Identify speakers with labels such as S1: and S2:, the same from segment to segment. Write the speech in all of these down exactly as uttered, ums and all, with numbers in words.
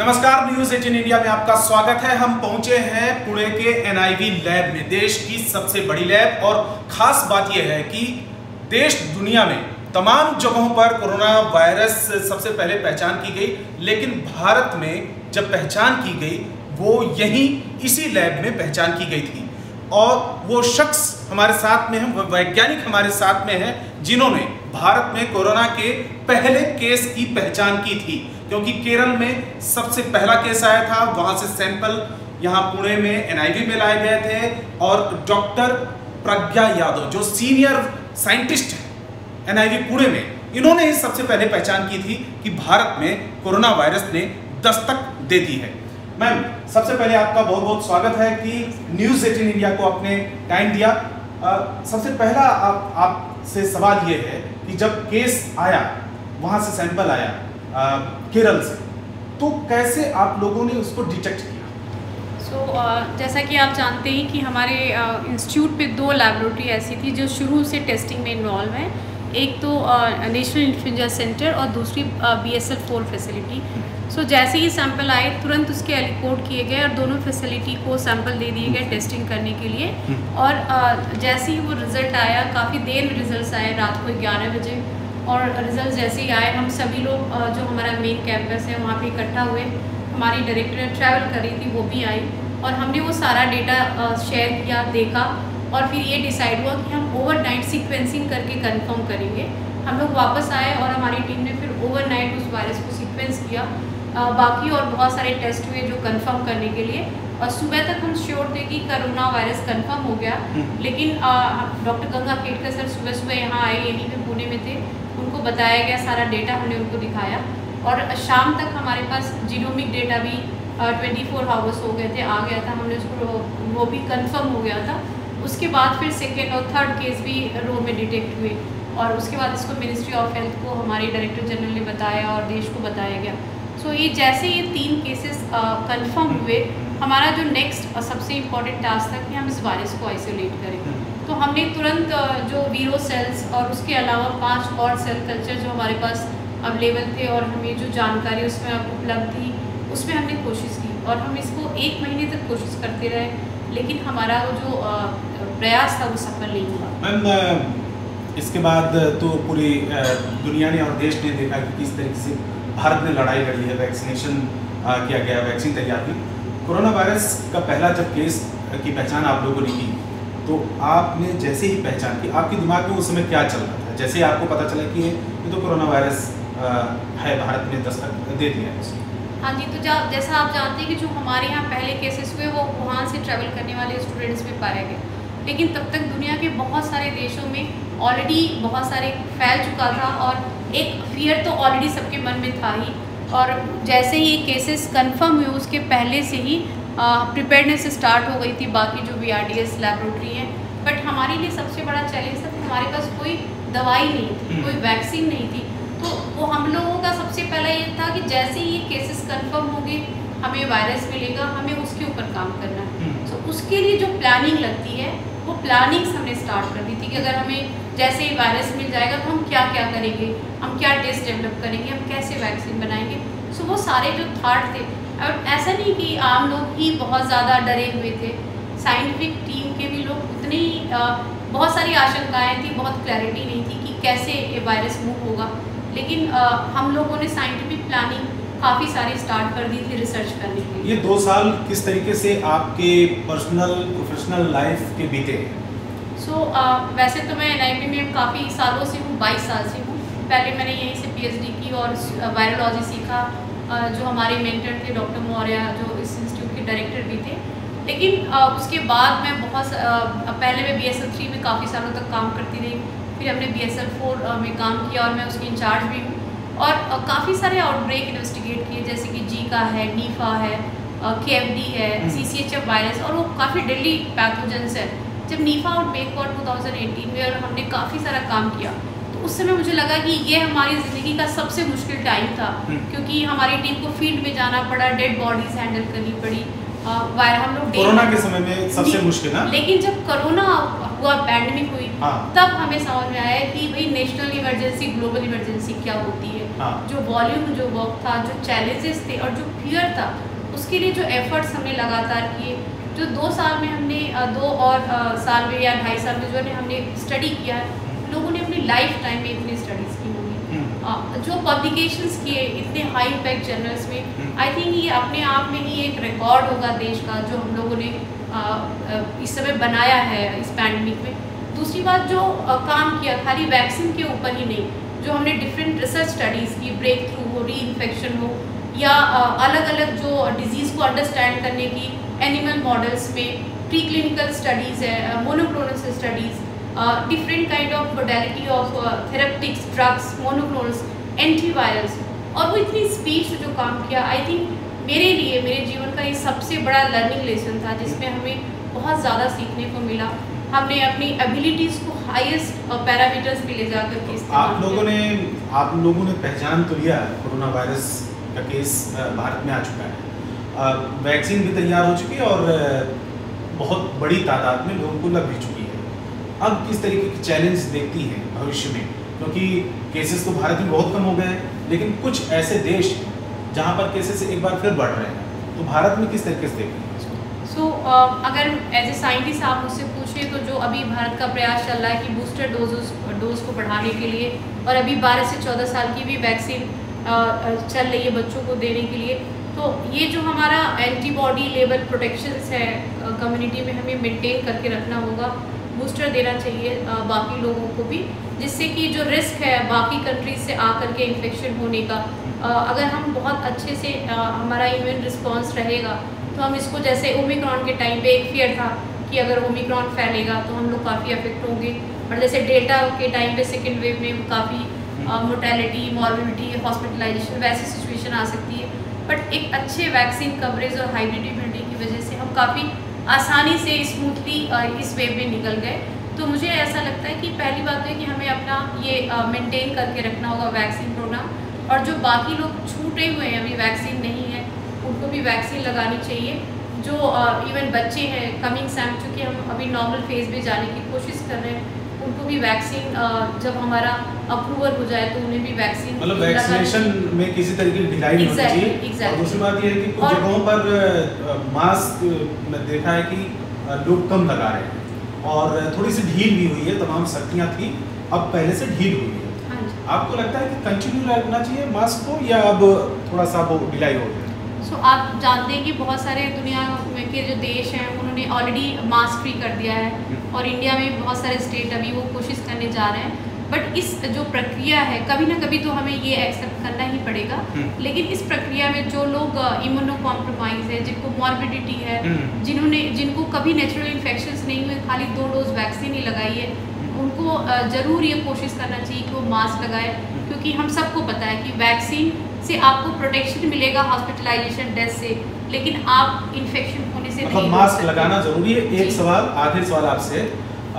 S1: नमस्कार, news eighteen India में आपका स्वागत है। हम पहुंचे हैं पुणे के एन आई वी लैब में, देश की सबसे बड़ी लैब। और खास बात यह है कि देश दुनिया में तमाम जगहों पर कोरोना वायरस सबसे पहले पहचान की गई, लेकिन भारत में जब पहचान की गई वो यहीं इसी लैब में पहचान की गई थी। और वो शख्स हमारे साथ में है, वो वैज्ञानिक हमारे साथ में है जिन्होंने भारत में कोरोना के पहले केस की पहचान की थी, क्योंकि केरल में सबसे पहला केस आया था। वहां से सैंपल यहाँ पुणे में एन आई वी में लाए गए थे और डॉक्टर प्रज्ञा यादव जो सीनियर साइंटिस्ट हैं एन आई वी पुणे में, इन्होंने ही सबसे पहले पहचान की थी कि भारत में कोरोना वायरस ने दस्तक दे दी है। मैम, सबसे पहले आपका बहुत बहुत स्वागत है कि न्यूज एटीन इंडिया को आपने टाइम दिया। आ, सबसे पहला आप आपसे सवाल ये है कि जब केस आया, वहां से सैंपल आया आ, केरल से, तो कैसे आप लोगों ने उसको डिटेक्ट किया?
S2: सो so, uh, जैसा कि आप जानते हैं कि हमारे इंस्टीट्यूट uh, पे दो लैबोरेटरी ऐसी थी जो शुरू से टेस्टिंग में इन्वॉल्व हैं। एक तो नेशनल इन्फ्लुएंजा सेंटर और दूसरी B S L four facility. So जैसे ही सैंपल आए तुरंत उसके एलिकोड किए गए और दोनों फैसिलिटी को सैंपल दे दिए गए टेस्टिंग करने के लिए। और uh, जैसे ही वो रिज़ल्ट आया, काफ़ी देर में रिजल्ट आए, रात को ग्यारह बजे। और रिजल्ट जैसे ही आए, हम सभी लोग जो हमारा मेन कैंपस है वहाँ पे इकट्ठा हुए। हमारी डायरेक्टर ट्रैवल कर रही थी, वो भी आई और हमने वो सारा डेटा शेयर किया, देखा और फिर ये डिसाइड हुआ कि हम ओवरनाइट सीक्वेंसिंग करके कंफर्म करेंगे। हम लोग वापस आए और हमारी टीम ने फिर ओवरनाइट उस वायरस को सीक्वेंस किया। आ, बाकी और बहुत सारे टेस्ट हुए जो कंफर्म करने के लिए, और सुबह तक हम श्योर थे कि कोरोना वायरस कंफर्म हो गया। लेकिन डॉक्टर गंगा केटकर सर सुबह सुबह यहाँ आए, यहीं पे पुणे में थे, उनको बताया गया सारा डेटा, हमने उनको दिखाया और शाम तक हमारे पास जीनोमिक डेटा भी ट्वेंटी फोर आवर्स हो गए थे, आ गया था। हमने उसको वो भी कंफर्म हो गया था। उसके बाद फिर सेकेंड और थर्ड केस भी रो में डिटेक्ट हुए और उसके बाद इसको मिनिस्ट्री ऑफ हेल्थ को हमारे डायरेक्टर जनरल ने बताया और देश को बताया गया। सो so, ये जैसे ये तीन केसेस कंफर्म हुए, हमारा जो नेक्स्ट सबसे इम्पॉर्टेंट टास्क था कि हम इस वायरस को आइसोलेट करें। तो हमने तुरंत जो वीरो सेल्स और उसके अलावा पांच और सेल कल्चर जो हमारे पास अवेलेबल थे और हमें जो जानकारी उसमें उपलब्ध थी, उसमें हमने कोशिश की और हम इसको एक महीने तक कोशिश करते रहे, लेकिन हमारा वो जो प्रयास था वो सफल नहीं हुआ।
S1: मैम, इसके बाद तो पूरी दुनिया ने और देश ने देखा कि किस तरीके से भारत ने लड़ाई लड़ी है, वैक्सीनेशन किया गया, वैक्सीन तैयार की। कोरोना वायरस का पहला जब केस की पहचान आप लोगों ने की, तो आपने जैसे ही पहचान की, आपके दिमाग में उस समय क्या चल रहा था जैसे ही आपको पता चला कि ये तो कोरोना वायरस है, भारत में दस्तक दे दिया है?
S2: हाँ जी, तो जैसा आप जानते हैं कि जो हमारे यहाँ पहले केसेस हुए वो वुहान से ट्रैवल करने वाले स्टूडेंट्स में पाए गए, लेकिन तब तक दुनिया के बहुत सारे देशों में ऑलरेडी बहुत सारे फैल चुका था और एक फियर तो ऑलरेडी सबके मन में था ही। और जैसे ही ये केसेस कन्फर्म हुए उसके पहले से ही प्रिपेयरनेस स्टार्ट हो गई थी बाकी जो V R D S laboratory है। बट हमारे लिए सबसे बड़ा चैलेंज था कि हमारे पास कोई दवाई नहीं थी, कोई वैक्सीन नहीं थी। तो वो हम लोगों का सबसे पहला ये था कि जैसे ही ये केसेस कंफर्म होंगे, हमें वायरस मिलेगा, हमें उसके ऊपर काम करना है। तो उसके लिए जो प्लानिंग लगती है वो प्लानिंग्स हमने स्टार्ट कर दी थी कि अगर हमें जैसे ही वायरस मिल जाएगा तो हम क्या क्या करेंगे, हम क्या टेस्ट डेवलप करेंगे, हम कैसे वैक्सीन बनाएंगे। सो वो सारे जो थाट थे, और ऐसा नहीं कि आम लोग ही बहुत ज़्यादा डरे हुए थे, साइंटिफिक टीम के भी लोग उतने ही, बहुत सारी आशंकाएं थी, बहुत क्लैरिटी नहीं थी कि कैसे ये वायरस मूव होगा। लेकिन आ, हम लोगों ने साइंटिफिक प्लानिंग काफ़ी सारी स्टार्ट कर दी थी रिसर्च करने के लिए।
S1: ये दो साल किस तरीके से आपके पर्सनल प्रोफेशनल लाइफ के बीते?
S2: सो so, uh, वैसे तो मैं एन आई वी में काफ़ी सालों से हूँ, बाईस साल से हूँ। पहले मैंने यहीं से पी एच डी की और वायरोलॉजी सीखा। uh, जो हमारे मेंटर थे डॉक्टर मौर्य, जो इस इंस्टीट्यूट के डायरेक्टर भी थे। लेकिन uh, उसके बाद मैं बहुत uh, पहले मैं बी एस एल थ्री में काफ़ी सालों तक काम करती रही, फिर हमने B S L four uh, में काम किया और मैं उसकी इंचार्ज भी हूँ। और uh, काफ़ी सारे आउटब्रेक इन्वेस्टिगेट किए, जैसे कि जीका है, नीफा है, के एफ डी है, C C H F virus, और वो काफ़ी डेडली पैथोजेंस है। जब नीफा आउटब्रेक हुआ टू थाउजेंड एटीन में और हमने काफ़ी सारा काम किया, तो उस समय मुझे लगा कि ये हमारी ज़िंदगी का सबसे मुश्किल टाइम था, क्योंकि हमारी टीम को फील्ड में जाना पड़ा, डेड बॉडीज़ हैंडल करनी पड़ी, वायरस हम लोग
S1: कोरोना के समय में सबसे मुश्किल ना,
S2: लेकिन जब कोरोना हुआ, पैंडेमिक हुई,
S1: हाँ।
S2: तब हमें समझ में आया कि भाई नेशनल इमरजेंसी, ग्लोबल इमरजेंसी क्या होती है।
S1: हाँ। जो
S2: वॉल्यूम, जो वर्क था, जो चैलेंजेस थे और जो फियर था, उसके लिए जो एफर्ट्स हमने लगातार किए, जो दो साल में हमने दो और साल में या ढाई साल में जो है हमने स्टडी किया है, लोगों ने अपनी लाइफ टाइम में इतनी स्टडीज़ की होंगी, जो पब्लिकेशंस किए इतने हाई इम्पैक्ट जर्नल्स में, आई थिंक ये अपने आप में ही एक रिकॉर्ड होगा देश का जो हम लोगों ने आ, इस समय बनाया है इस पैंडमिक में। दूसरी बात, जो आ, काम किया खाली वैक्सीन के ऊपर ही नहीं, जो हमने डिफरेंट रिसर्च स्टडीज़ की, ब्रेक थ्रू हो, री इन्फेक्शन हो, या अलग अलग जो डिजीज़ को अंडरस्टैंड करने की एनिमल मॉडल्स में प्री क्लिनिकल स्टडीज़ है, monoclonal studies, different kind of modality of therapeutics, drugs, monoclonals, antivirals, और वो इतनी स्पीड से जो काम किया, आई थिंक मेरे लिए मेरे जीवन का ये सबसे बड़ा लर्निंग लेसन था, जिसमें हमें बहुत ज़्यादा सीखने को मिला। हमने अपनी एबिलिटीज़ को हाईएस्ट पैरामीटर्स पे ले जाकर के इस्तेमाल
S1: आप लोगों ने आप लोगों ने पहचान तो लिया, कोरोना वायरस का केस भारत में आ चुका है, वैक्सीन भी तैयार हो चुकी है और बहुत बड़ी तादाद में लोगों को लग भी चुकी है। अब किस तरीके की चैलेंज देखती हैं भविष्य में, क्योंकि केसेस तो भारत में बहुत कम हो गए हैं, लेकिन कुछ ऐसे देश जहां पर केसेस एक बार फिर बढ़ रहे हैं, तो भारत में किस तरीके से देखते हैं इसको?
S2: सो so, uh, अगर एज ए साइंटिस्ट आप मुझसे पूछे तो जो अभी भारत का प्रयास चल रहा है कि बूस्टर डोज डोज को बढ़ाने के लिए, और अभी बारह से चौदह साल की भी वैक्सीन चल रही है बच्चों को देने के लिए, तो ये जो हमारा एंटीबॉडी लेवल प्रोटेक्शंस है कम्युनिटी में हमें मेंटेन करके रखना होगा। बूस्टर देना चाहिए आ, बाकी लोगों को भी, जिससे कि जो रिस्क है बाकी कंट्रीज से आकर के इन्फेक्शन होने का, आ, अगर हम बहुत अच्छे से आ, हमारा इम्यून रिस्पॉन्स रहेगा तो हम इसको, जैसे ओमिक्रॉन के टाइम पे एक फियर था कि अगर ओमिक्रॉन फैलेगा तो हम लोग काफ़ी अफेक्ट होंगे, और जैसे डेल्टा के टाइम पे सेकेंड वेव में काफ़ी मोर्टेलिटी, मॉर्बिडिटी, हॉस्पिटलाइजेशन वैसी सिचुएशन आ सकती है। बट एक अच्छे वैक्सीन कवरेज और हाइब्रिड इम्यूनिटी की वजह से हम काफ़ी आसानी से स्मूथली इस वेव में निकल गए। तो मुझे ऐसा लगता है कि पहली बात तो है कि हमें अपना ये मेंटेन करके रखना होगा वैक्सीन प्रोग्राम, और जो बाकी लोग छूटे हुए हैं, अभी वैक्सीन नहीं है, उनको भी वैक्सीन लगानी चाहिए। जो इवन बच्चे हैं कमिंग सैम, चूँकि हम अभी नॉर्मल फेज में जाने की कोशिश कर रहे हैं, उनको भी वैक्सीन जब हमारा अप्रूवल हो जाए तो उन्हें भी वैक्सीन,
S1: मतलब वैक्सीनेशन में किसी तरीके की ढिलाई नहीं होनी चाहिए।
S2: exactly.
S1: और दूसरी बात यह है कि कुछ जगहों पर मास्क में देखा है कि लोग कम लगा रहे हैं, और थोड़ी सी ढील भी हुई है, तमाम सख्तियाँ थी, अब पहले से ढील हुई है। आपको लगता है कि कंटिन्यू रखना चाहिए मास्क को, या अब थोड़ा सा वो ढिलाई हो गया?
S2: सो so, आप जानते हैं कि बहुत सारे दुनिया के जो देश हैं उन्होंने ऑलरेडी मास्क फ्री कर दिया है, और इंडिया में बहुत सारे स्टेट अभी वो कोशिश करने जा रहे हैं। बट इस जो प्रक्रिया है, कभी ना कभी तो हमें ये एक्सेप्ट करना ही पड़ेगा, लेकिन इस प्रक्रिया में जो लोग इम्यूनो कॉम्प्रोमाइज है, जिनको मॉर्बिडिटी है, जिन्होंने जिनको कभी नेचुरल इन्फेक्शंस नहीं हुए, खाली दो डोज वैक्सीन ही लगाई है, उनको ज़रूर ये कोशिश करना चाहिए कि वो मास्क लगाए, क्योंकि हम सबको पता है कि वैक्सीन से आपको प्रोटेक्शन मिलेगा हॉस्पिटलाइजेशन, डेथ से, लेकिन आप इन्फेक्शन होने से
S1: मतलब
S2: नहीं
S1: मास्क लगाना जरूरी है। एक सवाल, आखिरी सवाल आपसे,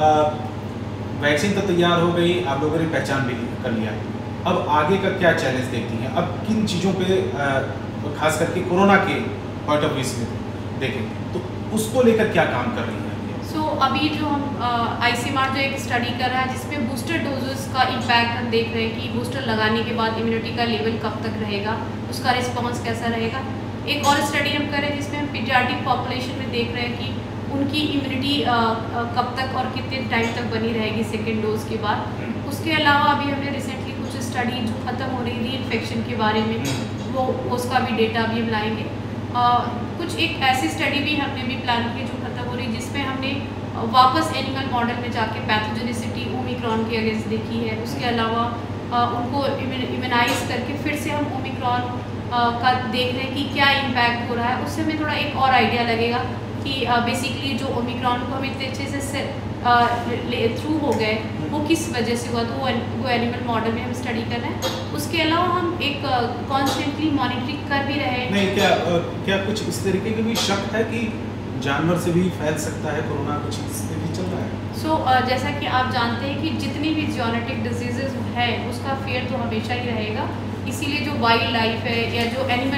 S1: वैक्सीन तो तैयार हो गई, आप लोगों ने पहचान भी कर लिया, अब आगे का क्या चैलेंज देखती हैं? अब किन चीज़ों पे खास करके कोरोना के पॉइंट ऑफ व्यू से देखें तो उसको लेकर क्या काम कर रही हैं?
S2: सो so, अभी जो हम आईसीएमआर जो एक स्टडी कर रहा है जिसमें बूस्टर डोजेस का इम्पैक्ट हम देख रहे हैं कि बूस्टर लगाने के बाद इम्यूनिटी का लेवल कब तक रहेगा, उसका रिस्पॉन्स कैसा रहेगा। एक और स्टडी हम कर रहे हैं जिसमें हम पीडियाट्रिक पॉपुलेशन में देख रहे हैं कि उनकी इम्यूनिटी कब तक और कितने टाइम तक बनी रहेगी सेकेंड डोज के बाद। उसके अलावा अभी हमने रिसेंटली कुछ स्टडी जो ख़त्म हो रही थी इन्फेक्शन के बारे में, वो उसका भी डेटा भी हम लाएंगे। कुछ एक ऐसी स्टडी भी हमने भी प्लान की जो ख़त्म हो रही, जिसमें हमने वापस एनिमल मॉडल में जाके पैथोजेनिसिटी ओमिक्रॉन के अगेंस्ट देखी है। उसके अलावा उनको इम्यूनाइज करके फिर से हम ओमिक्रॉन का देख रहे हैं कि क्या इम्पैक्ट हो रहा है। उससे हमें थोड़ा एक और आइडिया लगेगा कि बेसिकली जो ओमिक्रॉन को हम इतने अच्छे से थ्रू हो गए वो किस वजह से हुआ, तो वो एनिमल मॉडल में हम स्टडी कर रहे हैं। उसके अलावा हम एक कॉन्स्टेंटली मॉनिटरिंग कर भी रहे हैं।
S1: नहीं, क्या क्या कुछ इस तरीके के भी शक है कि जानवर से भी फैल सकता है कोरोना, कुछ इसमें भी चल रहा है?
S2: सो so, uh, जैसा कि आप जानते हैं कि जितनी भी जोनेटिक डिजीजेज है उसका फेयर तो हमेशा ही रहेगा, इसीलिए जो वाइल्ड लाइफ है या जो एनिमल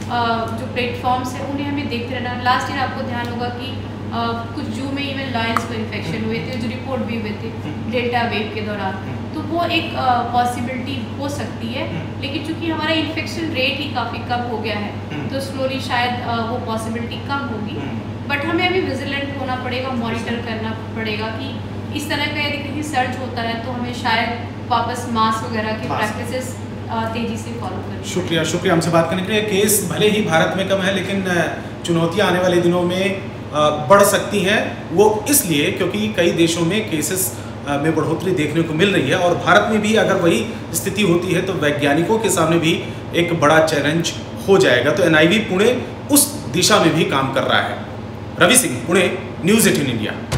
S2: जो प्लेटफॉर्म्स हैं उन्हें हमें देखते रहना। लास्ट ईयर आपको ध्यान होगा कि uh, कुछ जू में इवन लायंस को इन्फेक्शन हुए थे, जो रिपोर्ट भी हुए थे डेल्टा वेव के दौरान। तो वो एक पॉसिबिलिटी uh, हो सकती है, लेकिन चूंकि हमारा इन्फेक्शन रेट ही काफ़ी कम हो गया है तो स्लोली शायद uh, वो पॉसिबिलिटी कम होगी। बट हमें अभी विजिलेंट होना पड़ेगा, मॉनिटर करना पड़ेगा कि इस तरह का यदि कहीं सर्च होता है तो हमें शायद वापस मास्क वगैरह की प्रैक्टिसेस तेजी से फॉलो करनी।
S1: शुक्रिया शुक्रिया हमसे बात करने के लिए। केस भले ही भारत में कम है, लेकिन चुनौतियां आने वाले दिनों में बढ़ सकती हैं। वो इसलिए क्योंकि कई देशों में केसेस में बढ़ोतरी देखने को मिल रही है, और भारत में भी अगर वही स्थिति होती है तो वैज्ञानिकों के सामने भी एक बड़ा चैलेंज हो जाएगा। तो एन आई वी पुणे उस दिशा में भी काम कर रहा है। Ravi Singh, Pune, news eighteen India.